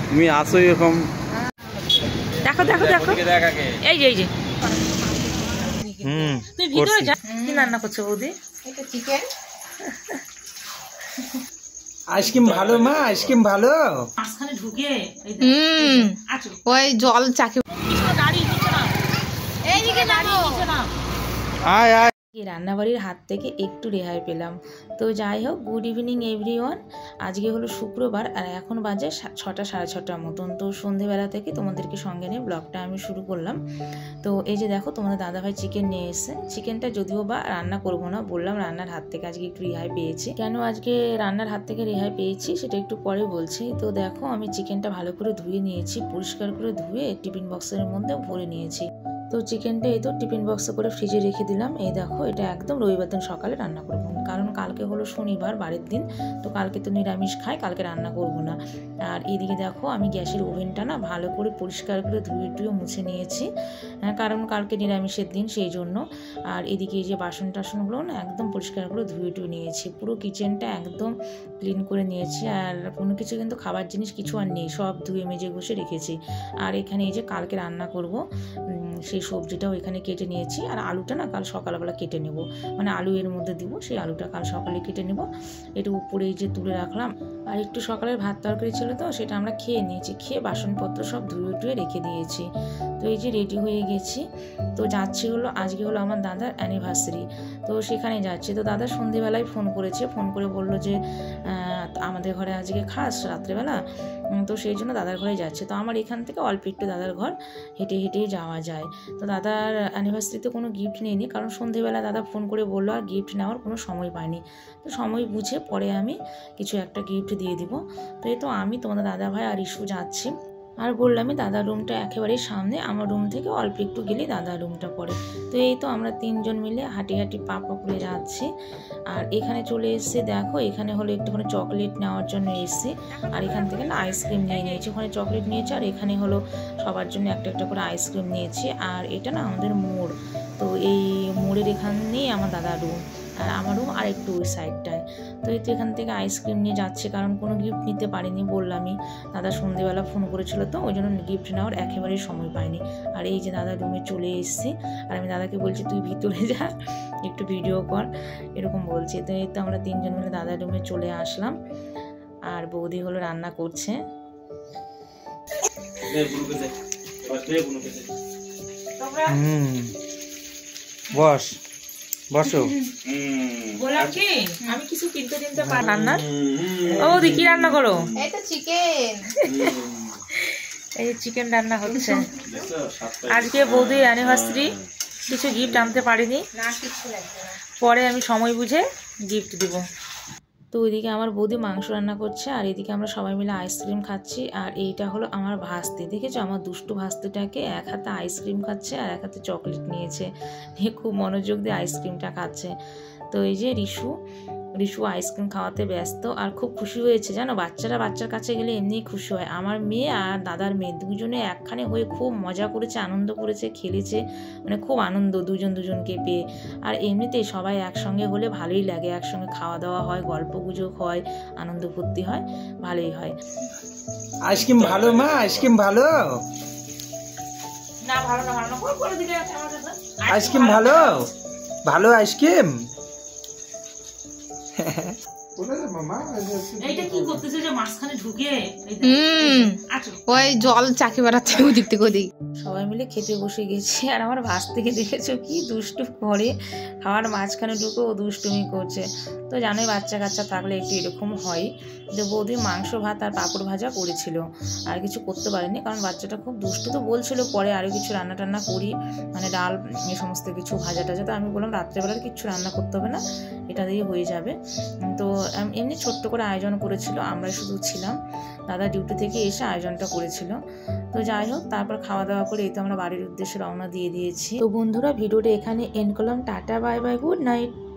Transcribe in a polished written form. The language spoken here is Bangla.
তুমি আসো এরকম। দেখো দেখো দেখো, এই যে এই যে তুমি ভিতরে যা। কি রান্না করছো বৌদি? এটা চিকেন। আইসক্রিম ভালো মা, আইসক্রিম ভালো। মাঝখানে ঢুকে ওই জল চাকি আয় আয়। রান্নাবাড়ির হাত থেকে একটু রেহাই পেলাম। তো যাই হোক, গুড ইভিনিং এভরিওয়ান। আজকে হলো শুক্রবার আর এখন বাজে 6টা সাড়ে 6টার মতন। তো সন্ধেবেলা থেকে তোমাদেরকে সঙ্গে নিয়ে ব্লগটা আমি শুরু করলাম। তো এই যে দেখো, তোমাদের দাদাভাই চিকেন নিয়ে এসেছে। চিকেনটা যদিও বা রান্না করবো না, বললাম রান্নার হাত থেকে আজকে একটু রেহাই পেয়েছি। কেন আজকে রান্নার হাত থেকে রেহাই পেয়েছি সেটা একটু পরে বলছি। তো দেখো, আমি চিকেনটা ভালো করে ধুয়ে নিয়েছি, পরিষ্কার করে ধুয়ে টিফিন বক্সের মধ্যে ভরে নিয়েছি। তো চিকেনটা এই তো টিফিন বক্সে করে ফ্রিজে রেখে দিলাম। এই দেখো, এটা একদম রবিবার দিন সকালে রান্না করবো, কারণ কালকে হলো শনিবার, বারের দিন। তো কালকে তো নিরামিষ খাই, কালকে রান্না করব না। আর এদিকে দেখো, আমি গ্যাসের ওভেনটা না ভালো করে পরিষ্কার করে ধুয়ে মুছে নিয়েছি, কারণ কালকে নিরামিষের দিন, সেই জন্য। আর এদিকে এই যে বাসন টাসনগুলো না একদম পরিষ্কার করে ধুয়ে নিয়েছি। পুরো কিচেনটা একদম ক্লিন করে নিয়েছি। আর কোনো কিছু কিন্তু খাবার জিনিস কিছু আর নেই, সব ধুয়ে মেজে ঘষে রেখেছি। আর এখানে এই যে কালকে রান্না করব সেই সবজিটাও এখানে কেটে নিয়েছি। আর আলুটা না কাল সকালবেলা কেটে নেব, মানে আলু এর মধ্যে দিব, সেই আলুটা কাল সকালে কেটে নেব। এটা উপরে এই যে তুলে রাখলাম। আর একটু সকালের ভাত তরকারি ছিল, তো সেটা আমরা খেয়ে নিয়েছি। খেয়ে বাসনপত্র সব ধুয়ে রেখে দিয়েছি। তো এই যে রেডি হয়ে গেছি। তো যাচ্ছি হলো, আজকে হলো আমার দাদার অ্যানিভার্সারি, তো সেখানে যাচ্ছি। তো দাদা সন্ধেবেলায় ফোন করে বললো যে আমাদের ঘরে আজকে খাস রাত্রেবেলা, তো সেই জন্য দাদার ঘরে যাচ্ছে। তো আমার এখান থেকে অল্প একটু দাদার ঘর হেঁটেই যাওয়া যায়। তো দাদার অ্যানিভার্সারিতে কোনো গিফট নিইনি, কারণ সন্ধেবেলা দাদা ফোন করে বললো, আর গিফট নেওয়ার কোনো সময় পাইনি। তো সময় বুঝে পরে আমি কিছু একটা গিফট দিয়ে দিব। তো এই তো আমি, তোমাদের দাদা ভাই আর ইস্যু যাচ্ছি। আর বললামই, দাদার রুমটা একেবারেই সামনে, আমার রুম থেকে অল্প একটু গেলেই দাদার রুমটা পড়ে। তো এই তো আমরা তিনজন মিলে হাঁটি পা করে যাচ্ছি। আর এখানে চলে এসেছি, দেখো এখানে হলো একটুখানি চকলেট নেওয়ার জন্য এসেছি। আর এখান থেকে না আইসক্রিম নিয়ে নিয়েছি, ওখানে চকলেট নিয়েছি, আর এখানে হলো সবার জন্য একটা করে আইসক্রিম নিয়েছি। আর এটা না আমাদের মোড়, তো এই মোড়ের এখানেই আমার দাদার রুম, আর আমার রুম আর একটু ওই সাইডটায়। তো এই তো এখান থেকে আইসক্রিম নিয়ে যাচ্ছে, কারণ কোনো গিফট নিতে পারিনি, বললামই দাদা সন্ধেবেলা ফোন করেছিল, তো ওই জন্য গিফট নেওয়ার একেবারেই সময় পাইনি। আর এই যে দাদার রুমে চলে এসেছি, আর আমি দাদাকে বলছি তুই ভিতরে যা, একটু ভিডিও কর, এরকম বলছি। তো এই তো আমরা তিনজন মিলে দাদার রুমে চলে আসলাম। আর বৌদি হলো রান্না করছে। বসো। বললাম কি আমি কিছু কিনতে পারি রান্নার। ও বৌদি কি রান্না করো? এই তো চিকেন। এই চিকেন রান্না হচ্ছে আজকে। বৌদির অ্যানিভার্সারি, কিছু গিফট আনতে পারিনি, পরে আমি সময় বুঝে গিফট দিব। তো ওইদিকে আমার বৌদি মাংস রান্না করছে, আর এদিকে আমরা সবাই মিলে আইসক্রিম খাচ্ছি। আর এইটা হলো আমার ভাস্তি, দেখেছো আমার দুষ্টু ভাস্তিটাকে, এক হাতে আইসক্রিম খাচ্ছে আর এক হাতে চকলেট নিয়েছে, খুব মনোযোগ দিয়ে আইসক্রিমটা খাচ্ছে। তো এই যে রিশু আইসক্রিম খাওয়াতে ব্যস্ত, আর খুব খুশি হয়েছে জানো। বাচ্চার কাছে গেলে এমনিই খুশি হয়। আমার মেয়ে আর দাদার মেয়ে দুজনে একখানে হয়ে খুব মজা করেছে, আনন্দ করেছে, খেলেছে, মানে খুব আনন্দ দুজনকে পেয়ে। আর এমনিতেই সবাই একসঙ্গে হলে ভালোই লাগে, একসঙ্গে খাওয়া দাওয়া হয়, গল্প গুজব হয়, আনন্দ ফুর্তি হয়, ভালোই হয়। আইসক্রিম ভালো মা, আইসক্রিম ভালো। না ভালো না আইসক্রিম ভালো আইসক্রিম। এইটা কি করতেছে যে মাঝখানে ঢুকে ওই জল চাকি বেড়াচ্ছে ওদিক থেকে ওদিক। সবাই মিলে খেতে বসে গেছি। আর আমার ভাস্তিকে দেখেছো কি দুষ্টু করে, খাওয়ার মাঝখানে ঢুকে ও দুষ্টুমি করছে। তো জানোই বাচ্চা কাচ্চা থাকলে একটু এরকম হয়। যে বৌদি মাংস ভাত আর পাঁপড় ভাজা করেছিল, আর কিছু করতে পারেনি, কারণ বাচ্চাটা খুব দুষ্টু। তো বলছিল পরে আরও কিছু রান্না টান্না করি, মানে ডাল এই সমস্ত কিছু ভাজা টাজা। তো আমি বললাম রাত্রেবেলার কিছু রান্না করতে হবে না, এটা দিয়ে হয়ে যাবে। তো এমনি ছোট্ট করে আয়োজন করেছিল, আমরা শুধু ছিলাম, দাদা ডিউটি থেকে এসে আয়োজনটা করেছিল। তো যাই হোক, তারপর খাওয়া দাওয়া করে এই তো আমরা বাড়ির উদ্দেশ্যে রওনা দিয়ে দিয়েছি। তো বন্ধুরা, ভিডিওটা এখানে এন্ড করলাম। Tata, bye bye, good night.